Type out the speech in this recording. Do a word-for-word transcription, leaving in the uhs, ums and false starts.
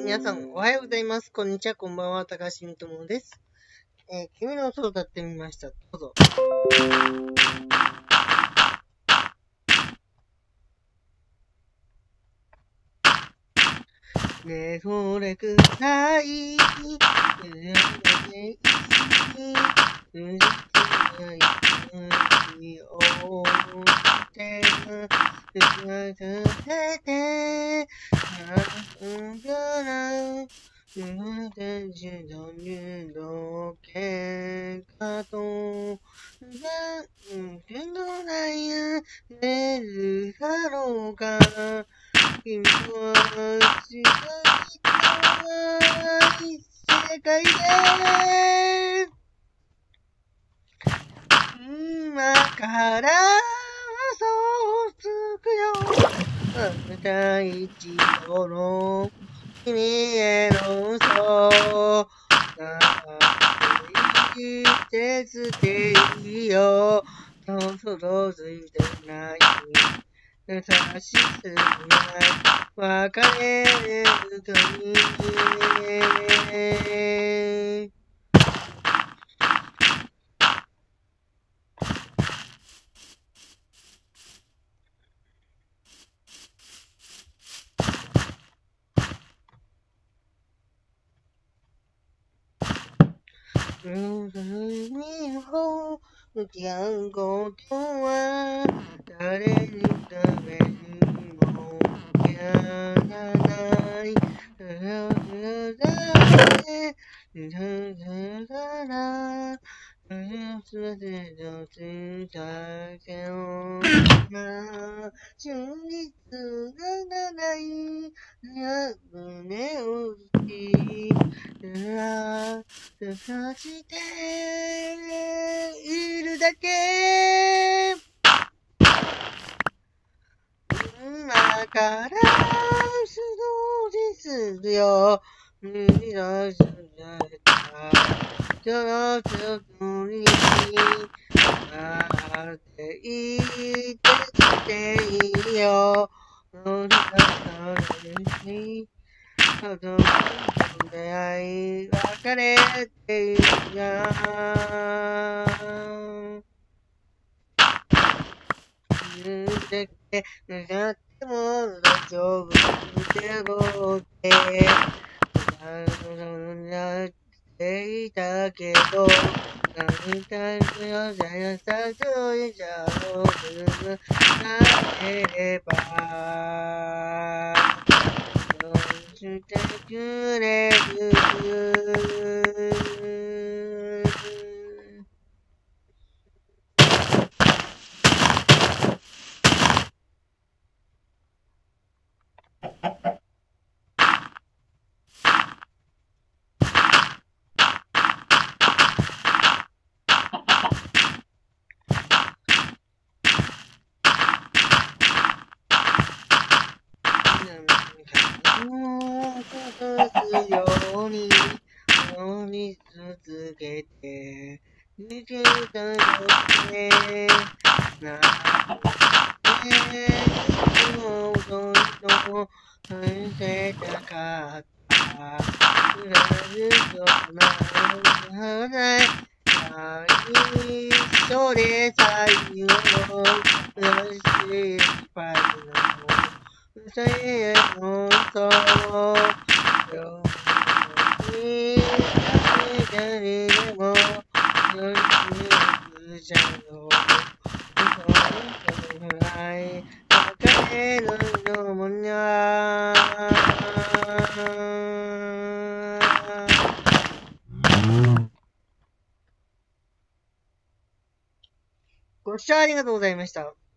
皆さん、おはようございます。こんにちは、こんばんは。高橋みともです。えー、君の音を歌ってみました。どうぞ。ねえ、それくらい、うるねい、うるさい、をして、うるせて、なんだら、うるてじどにどけかと、うん、けどないや、出るだろうか。君は知らない世界で今から嘘つくよ第一度の君への嘘なんて捨ていいよそうそうついてない優しすぎない別れるとにうんにほ向き合うことは誰にためにもやらないだらだねだらだらすべてとついたけど真実がない胸を突き探しているだけ今から出動ですよ見出されたそのつもりになっていてしていいよ乗り方にたとえ出会い別れているが言うてけ願っても大丈夫でもってなっていたけど何回もよじゃやさといじゃおうなければどうしてくれるすように乗り続けて生きたよってなっていつもどんどん愛せたかったくらずとならない最初で最後の失敗のせいのそうよに誰でも乗り切るじゃろう嘘のくらい別れるのもなご視聴ありがとうございました。